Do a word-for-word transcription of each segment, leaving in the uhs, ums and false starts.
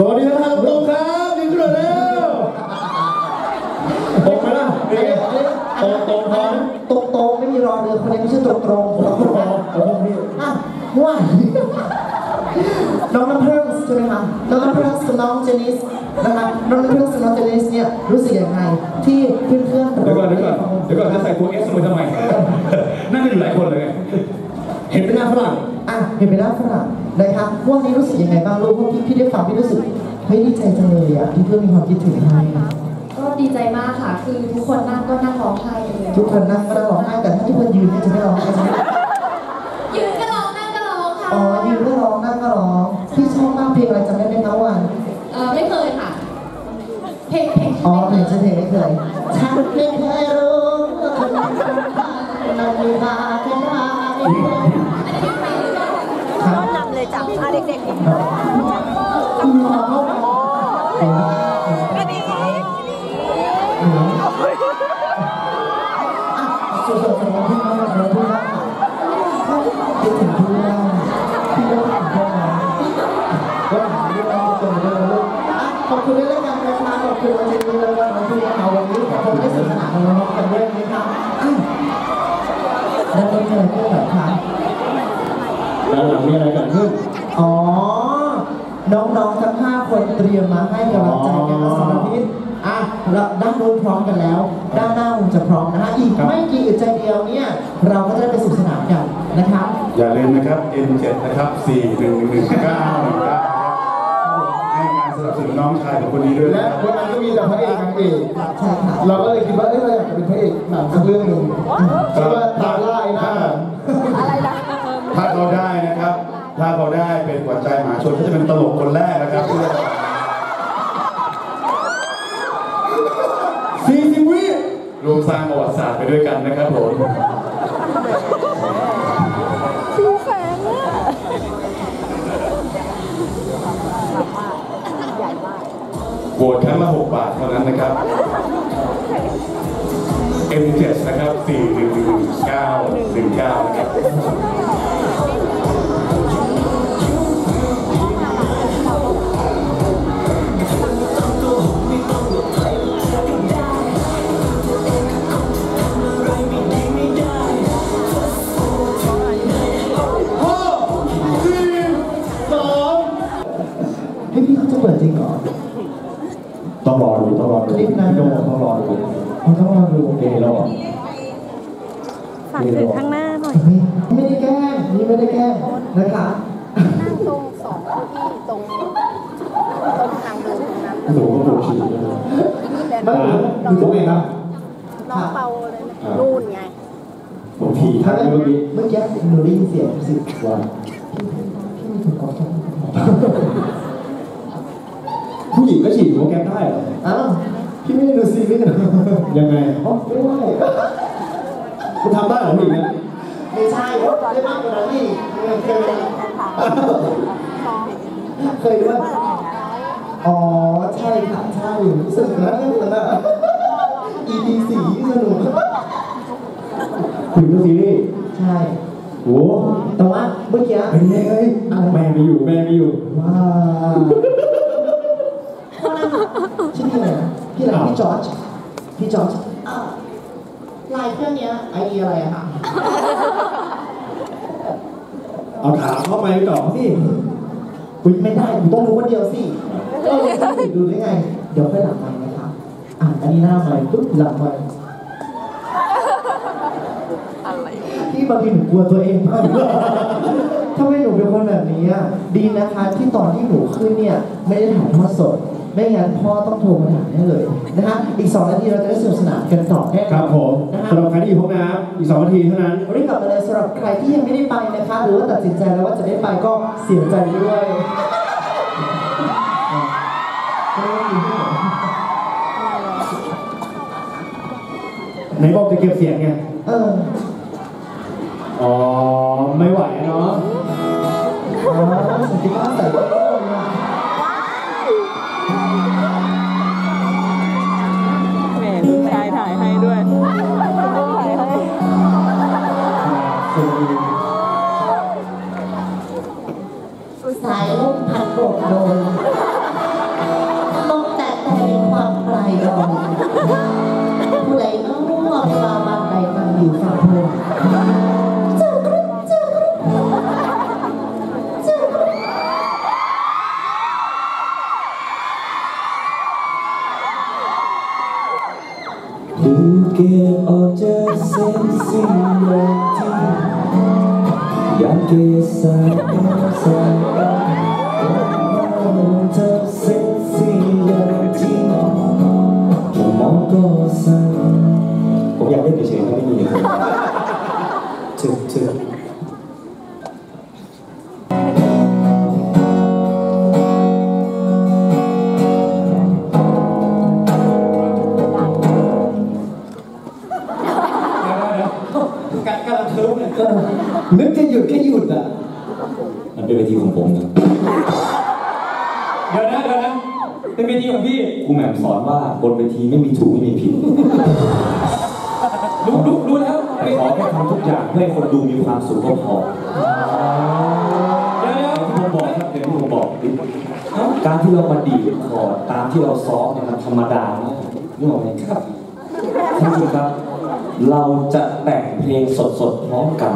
วัสดีครับตรงครับยิงขึ้นเลยแล้วตรงไหมล่ะตรงตรงพร้อมตรงตรงไม่มีรอเรือคนนี้ไม่ใช่ตรงตรงตรงตรงตรงพี่อ่ะว่าน้องน้ำเพิ่มใช่ไหมคะน้องน้ำเพิ่มกับน้องเจนิสนะคะน้องน้ำเพิ่มกับน้องเจนิสเนี่ยรู้สึกยังไงที่เพื่อนเพื่อนเดี๋ยวก่อนเดี๋ยวก่อนเดี๋ยวก่อนจะใส่ตัวเอสมาทำไมนั่งกันอยู่หลายคนเลยเห็นเป็นหน้าฝรั่งอ่ะเห็นเป็นหน้าฝรั่งนะคะวันนี้รู้สึกยังไงบ้างลูกเพราะพี่พี่ได้ฟังพี่รู้สึกเฮ้ยดีใจจังเลยอ่ะที่เพื่อนมีความคิดถึงให้ก็ดีใจมากค่ะคือทุกคนนั่งก็นั่งร้องไห้กันเลยทุกคนนั่งก็นั่งร้องไห้แต่ถ้าทุกคนยืนเนี่ยจะไม่ร้องไห้ใช่ไหมยืนก็ร้องนั่งก็ร้องค่ะอ๋อยืนก็ร้องนั่งก็ร้องพี่ชอบมากเพลงอะไรจำได้ไหมคะวันเออไม่เคยค่ะเพลงเพลงอ๋อเพลงฉันเพลงไม่เคยฉันไม่เคยรู้คนนั้นนั่งมีพาแค่พาไม่เคยก็นำเลยจับพาเด็กๆอีกส่วนส่วนของพี่น้องเราพี่น้องคิดถึงพี่น้องพี่น้องพ่อก็พี่น้องตรงนี้ลูกขอบคุณด้วยแล้วกันนะคะขอบคุณวันนี้แล้ววันนี้เอาวันนี้ขอผมได้สนุกสนานกับน้องๆกันด้วยนะครับแล้วเป็นอะไรที่แบบคะด้านหลังมีอะไรกันขึ้นอ๋อน้องๆทั้งห้าคนเตรียมมาให้กำลังใจกันมาสำหรับพี่อ่ะเราด้านนู้นพร้อมกันแล้วด้านหน้าคงจะพร้อมนะฮะอีกไม่กี่อึดใจเดียวเนี่ยเราก็จะได้ไปสนุกสนานกันนะครับอย่าลืมนะครับ เอ็น เจ็ด นะครับ สี่ หนึ่ง หนึ่ง หนึ่ง เก้า หนึ่ง เก้า ให้การสนับสนุนน้องชายของคนนี้ด้วยและวันนั้นก็มีแต่พระเอกนางเอกใช่ค่ะเราก็เลยคิดว่าเอ้ยเราอยากจะเป็นพระเอกหนังสักเรื่องหนึ่งคิดว่าตาล่าไอ้หน้าอะไรนะถ้าเขาได้นะครับถ้าเขาได้เป็นขวัญใจมหาชนก็จะเป็นตลกคนแรกนะครับสี่สิบวิรวมสร้างประวัติศาสตร์ไปด้วยกันนะครับผมสีแสงเนี่ยโหวตครั้งละหกบาทเท่านั้นนะครับ เอ็ม เจ็ด นะครับ สี่ หนึ่ง หนึ่ง เก้า หนึ่ง เก้า นะครับพี่เขาจะเปิดจริงเหรอต้องรอดูต้องรอดูคลิปนั้นต้องรอดูต้องรอดูโอเคแล้วฝากถึงข้างหน้าหน่อยไม่ได้แกล้งนี่ไม่ได้แกล้งนะคะนั่งตรงสองที่ตรงตรงทางเดินตรงนั้นหนูก็ปวดฉี่เลยไม่ดูตัวเองครับน้องเปาเลยนู่นไงผมผีท่านเมื่อกี้เมื่อกี้หนูได้ยินเสียงสิว่าพี่พี่ถูกกอดผู้หญิงก็ฉี่หัวแกได้เหรออ้าวพี่ไม่ได้ดูซีรีส์เหรอยังไงอ๋อไม่ได้คุณทำได้เหรอผู้หญิงเนี่ยไม่ใช่ได้มากกว่านั้นอีกเคยเคยด้วยอ๋อใช่ค่ะใช่สนุกนะสนุกนะ อี พี สี่สนุกคุณดูซีรีส์ใช่โอ้แต่ว่าเมื่อกี้เป็นไงเอ้ยแม่ไม่อยู่แม่ไม่อยู่ว้าชื่อพี่อะไรพี่อะไรพี่จอร์จพี่จอร์จลายเครื่องนี้ไอเดียอะไรอะค่ะเอาถามเข้าไปต่อสิคุณไม่ได้คุณต้องรู้คนเดียวสิเออดูได้ไงเดี๋ยวค่อยหลังไปนะครับอ่ะอันนี้หน้าไปปุ๊บหลังไปที่บางทีหนูกลัวตัวเองมากทำไมหนูเป็นคนแบบนี้ดีนะคะที่ตอนที่หนูขึ้นเนี่ยไม่ได้ถ่ายทอดสดไม่งั้นพ่อต้องโทรมาถามแน่เลยนะฮะอีกสองนาทีเราจะได้สนุกสนานกันต่อแน่ครับผมสำหรับใครที่อยู่ห้องน้ำอีกสองนาทีเท่านั้นรีบกลับมาเลยสำหรับใครที่ยังไม่ได้ไปนะคะหรือว่าตัดสินใจแล้วว่าจะได้ไปก็เสียใจด้วยไหนบอกจะเก็บเสียงไงเอออ๋อไม่ไหวเนาะอ๋อสติมาใส่ก็ได้แหมลูกชายถ่ายให้ด้วยถ่ายให้สายลูกพันโบกโดนดูเก็บออกจากเส้นสิ่งอย่างที่อยากเก็บสายตาสายตาเธอเส้นสิ่งอย่างที่แค่มองก็สั่นผมอยากเล่นเฉยๆครับไม่มีเลยถึงถึงนึกจะหยุดแค่หยุดอ่ะมันเป็นเวทีของผมนะเดี๋ยวนะเดี๋ยวนะเป็นเวทีของพี่ครูแหม่มสอนว่าบนเวทีไม่มีถูกไม่มีผิดรู้รู้รู้แล้วแต่ขอแค่ทำทุกอย่างเพื่อให้คนดูมีความสุขก็พอเดี๋ยวเดี๋ยวที่ผมบอกครับเดี๋ยวที่ผมบอกการที่เรามาดีดคอร์ดตามที่เราซ้อมเนี่ยมันธรรมดานี่บอกไหมครับท่านผู้ชมครับเราจะแต่งเพลงสดๆพร้อมกัน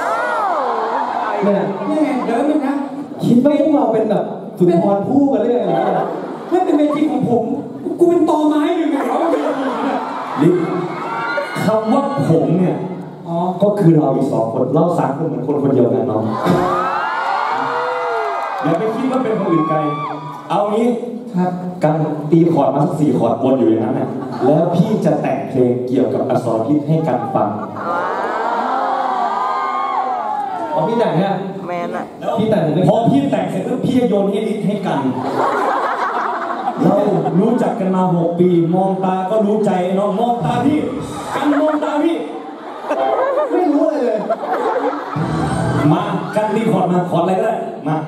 เนี่ยนี่ไงเดี๋ยวนึงนะคิดว่าพวกเราเป็นแบบสุนทรภู่กันเลยอะไรอย่างเงี้ยไม่เป็นเวทีของผมกูเป็นตอไม้หรือไงวะลิคำว่าผมเนี่ยอ๋อก็คือเราอีกสองคนเราสามคนเหมือนคนคนเดียวกันเนาะอย่าไปคิดว่าเป็นคนอื่นไกลเอางี้ครับการตีคอร์ดมาสักสี่คอร์ดวนอยู่อย่างนั้นน่ะแล้วพี่จะแต่งเพลงเกี่ยวกับอสรพิษให้กันฟังพอพี่แต่งเนี่ยแมนอะพี่แต่งพอพี่แต่งเสร็จแล้วพี่โยนให้ลิศให้กันเรารู้จักกันมาหกปีมองตาก็รู้ใจเนาะมองตาพี่กันมองตาพี่ไม่รู้อะไรเลยมากันตีคอร์ดมาคอร์ดอะไรก็ได้มา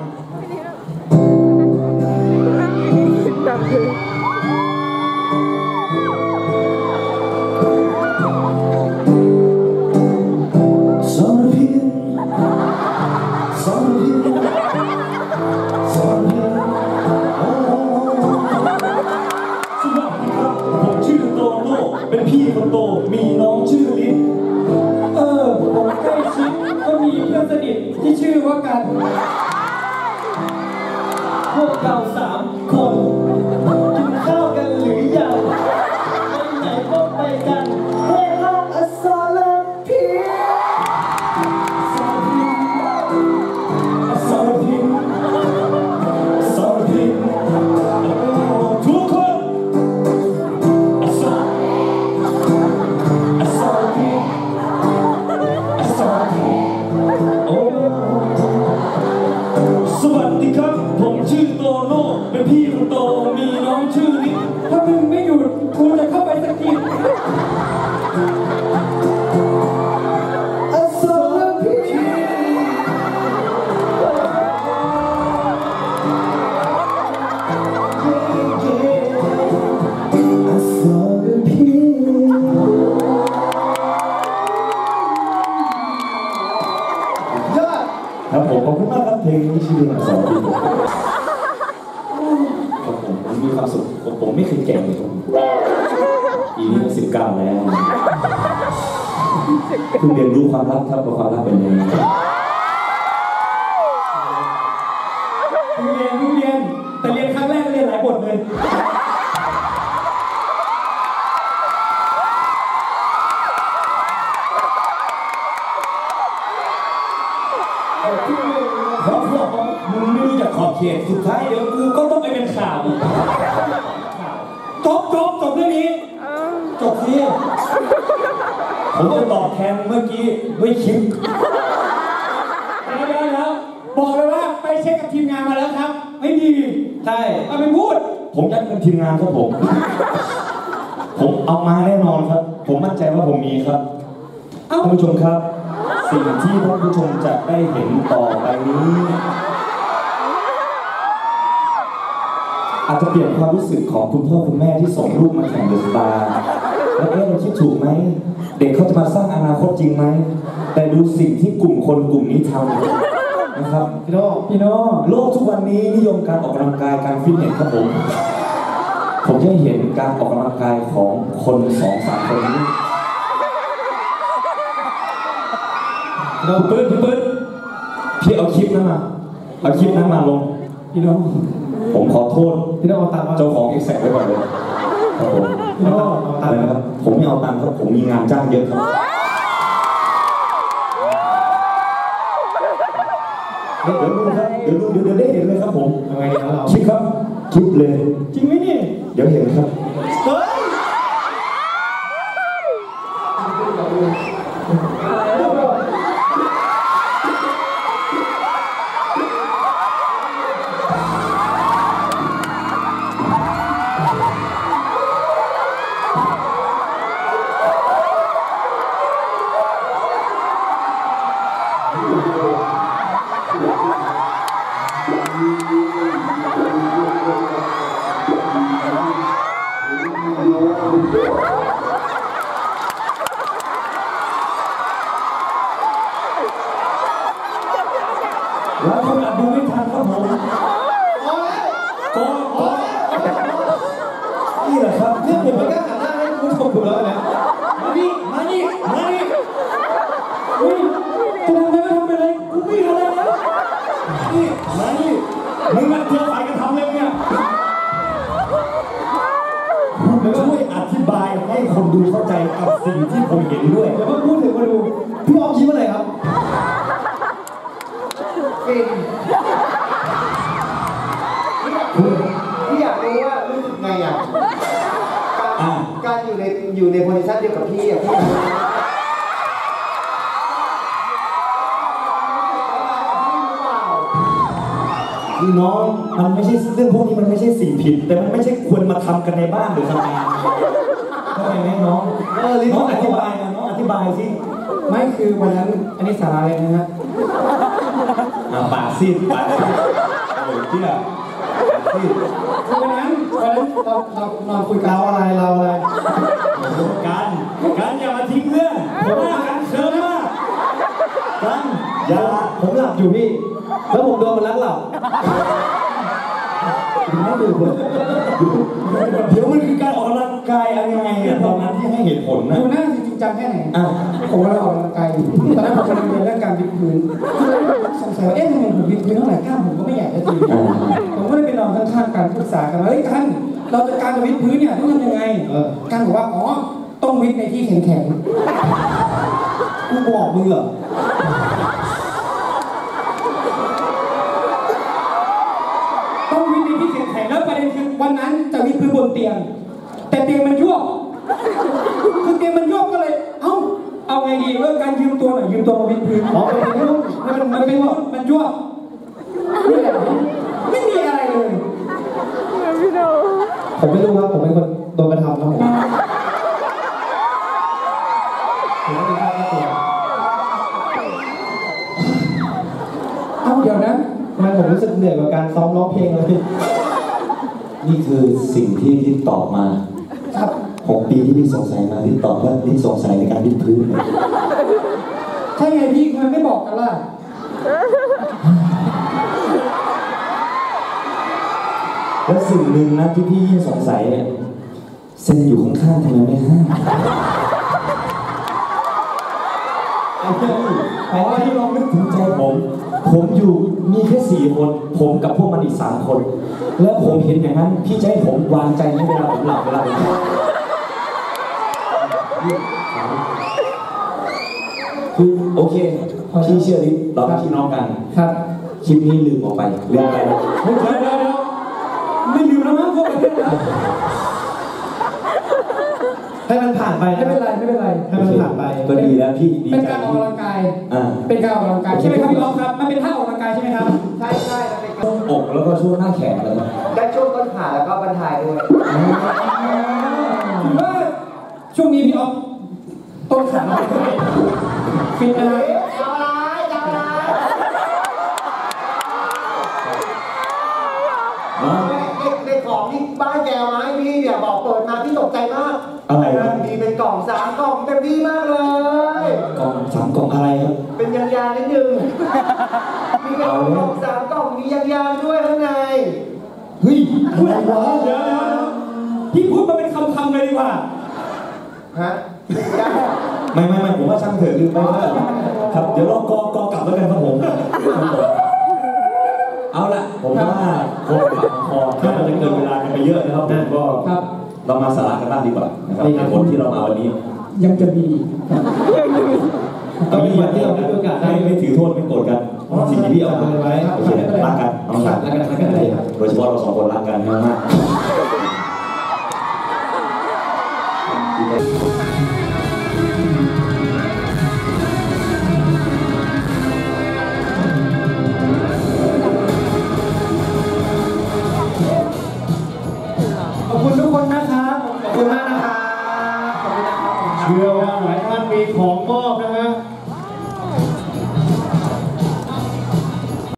เป็นพี่คนโตมีน้องชื่อลิศเออผมใกล้ชิดก็มีเพื่อนสนิทที่ชื่อว่ากันพวกเราสามคนกินข้าวกันหรือยังไปไหนก็ไปกันเฮ้ยห้องอสรพิษอสรพิษอสรพิษทุกคนสวัสดีครับผมชื่อโตโน่เป็นพี่คนโตมีน้องชื่อลิศถ้ามึงไม่หยุดกูจะเข้าไปสะกิดอสรพิษอสรพิษครับผมขอบคุณมากครับเพลงนี้ชื่อเพลงอสรพิษครับผมผมมีความสุขผมผมไม่เคยแก่เลยครับปีนี้สิบเก้าแล้วเพิ่งเรียนรู้ความรักครับว่าความรักเป็นยังไงเพิ่งเรียนเพิ่งเรียนแต่เรียนครั้งแรกเรียนหลายบทเลยเพราะพวกมึงไม่รู้จักขอบเขตสุดท้ายเดี๋ยวกูก็ต้องไปเป็นข่าวจบจบจบเรื่องนี้จบที่ผมจะตอบแทนเมื่อกี้ด้วยคลิปแล้วแล้วบอกเลยว่าไปเช็คกับทีมงานมาแล้วครับไม่ดีใช่เอาไปพูดผมยัดเป็นทีมงานครับผมผมเอามาแน่นอนครับผมมั่นใจว่าผมมีครับท่านผู้ชมครับสิ่งที่ท่านผู้ชมจะได้เห็นต่อไปนี้อาจจะเปลี่ยนความรู้สึกของคุณพ่อคุณแม่ที่ส่งลูกมาแข่งเดอะสตาร์แล้วเอ๊ะเราคิดถูกไหมเด็กเขาจะมาสร้างอนาคตจริงไหมแต่ดูสิ่งที่กลุ่มคนกลุ่มนี้ทำนะครับพี่โน่พี่โน่โลกทุกวันนี้นิยมการออกกำลังกายการฟิตเนสครับผมผมจะเห็นการออกกำลังกายของคนสองสามคนนี้เราปื้ดปื้ดพี่เอาคลิปนั้นมาเอาคลิปนั้นมาลงพี่น้องผมขอโทษพี่น้องเอาตามเจ้าของเอ็กแซกไว้ก่อนเลยครับผมอะไรนะครับผมไม่เอาตังค์ครับผมมีงานจ้างเยอะครับเดี๋ยวดูครับเดี๋ยวดูเดี๋ยวได้เห็นเลยครับผมยังไงครับเราคิดครับคิดเลยจริงไหมนี่เดี๋ยวเห็นครับเฮ้ยแล้วคนอาจดูไม่ทันครับผมโอ้โหนี่แหละครับเนี่ยผมไม่กล้าหันหน้าให้คุณผู้ชมดูแล้วนะมาดิมาดิมาดิเฮ้ยจะทำอะไรก็ทำไปเลยกูไม่ทำอะไรนะนี่มาดิมึงมาเที่ยวไปกันทำเลยเนี่ยแล้วช่วยอธิบายให้คนดูเข้าใจกับสิ่งที่ผมเห็นด้วยเดี๋ยวมาพูดถึงมาดูพี่ออมคิดว่าอะไรครับพี่อยากรู้ว่ารู้สึกไงอ่ะการการอยู่ในอยู่ในโพซิชั่นเดียวกับพี่อ่ะพี่คือน้องมันไม่ใช่เรื่องพวกนี้มันไม่ใช่สิ่งผิดแต่มันไม่ใช่ควรมาทำกันในบ้านหรือทำงานเข้าใจไหมน้องน้องอธิบายนะน้องอธิบายสิไม่คือวันนั้นอันนี้สาระเลยนะฮะปากซีดปากซีดโอ้ยเที่ยซีดคือวันนั้นวันนั้นเราเรานอนคุยกันเราอะไรเราอะไรกันกันอย่ามาทิ้งเรื่องผมว่ากันเชิญมากกันอย่าผมหลับอยู่พี่แล้วผมโดนมันลักหลับไม่ดูเลยเดี๋ยวมันคือการออกกำลังกายอะไรยังไงเนี่ยตอนนั้นที่ให้เหตุผลนะดูหน้าจริงจังแค่ไหนผมว่าเราออกกำลังกายอยู่ตอนนั้นผมกำลังเรียนเรื่องการวิดพื้นสงสัยว่าเอ๊ะทำไมผมวิดพื้นเท่าไหร่กล้ามผมก็ไม่ใหญ่จะจริงผมก็เลยไปนอนข้างๆกันปรึกษากันว่าเฮ้ยกันเราจะการวิดพื้นเนี่ยต้องทำยังไงกันบอกว่าอ๋อต้องวิดในที่แข็งๆกูบอกมึงเหรอต้องวิดในที่แข็งๆแล้วประเด็นคือวันนั้นจะวิดพื้นบนเตียงแต่เตียงมันยวบคือเตียงมันยวบก็เลยเอ้าเอาไงดีเออการยืมตัวหน่อยยืมตัวมาวิดพื้นอ๋อมันเป็นมันเป็นมันเป็นมันยวบไม่มีอะไรเลยผมไม่รู้ครับผมเป็นคนโดนกระทำครับผมเอ้าเดี๋ยวนะทำไมผมรู้สึกเหนื่อยกับการซ้อมร้องเพลงเลยนี่คือสิ่งที่ลิศตอบมาครับหกปีที่พี่สงสัยมาลิศตอบว่าลิศสงสัยในการวิดพื้นใช่ไงพี่ทำไมไม่บอกกันล่ะแล้วสิ่งหนึ่งนะที่พี่ยิ่งสงสัยเนี่ยเซ็นอยู่ข้างๆทำไมไม่ห้ามเพราะว่าที่ลองนึกถึงใจผมผมอยู่มีแค่สี่คนผมกับพวกมันอีกสามคนแล้วผมเห็นอย่างนั้นพี่จะให้ผมวางใจให้เวลาผมหลับเวลาผมคือโอเคพี่เชื่อลิศเราเป็นพี่น้องกันครับคลิปนี้ลืมออกไปเรื่องอะไรไม่ใช่แล้วไม่ลืมแล้วมั้งพวกประเทศนะให้มันผ่านไปไม่เป็นไรไม่เป็นไรให้มันผ่านไปก็ดีแล้วพี่ดีใจเป็นการออกกำลังกายอ่าเป็นการออกกำลังกายใช่ไหมครับพี่อ๊อฟครับมันเป็นท่าออกกำลังกายใช่ไหมครับใช่ใช่ช่วงอกแล้วก็ช่วงหน้าแขนแล้วได้ช่วงต้นขาแล้วก็บรรทายด้วยถือว่าช่วงนี้พี่อ๊อฟต้นขาฟิตนะครับจะอะไรจะอะไรในของที่บ้านแกมาให้พี่เนี่ยบอกเปิดมาพี่ตกใจมากอะไรครับมีเป็นกล่องสามกล่องเต็มที่มากเลยกล่องสามกล่องอะไรครับเป็นยางๆนิดนึงมีกล่องสามกล่องมียางๆด้วยข้างในเฮ้ยพูดอะไรวะเดี๋ยวพี่พูดมาเป็นคำๆเลยดีกว่าฮะไม่ไม่ไม่ผมว่าช่างเถอะลืมไปแล้วครับเดี๋ยวเรากอกอกลับแล้วกันครับผมเอาละผมว่าคงปากคอถ้ามันจะเกินเวลากันไปเยอะนะครับผมก็เรามาสาระกันบ้างดีกว่านะครับเหตุผลที่เรามาวันนี้ยังจะมีอีกก็มีวันที่เราไม่มีโอกาสได้ไม่ถือโทษไม่โกรธกันสิ่งที่พี่เอาไว้โอเครักกันน้องชายรักกันรักกันเลยโดยเฉพาะเราสองคนรักกันมาก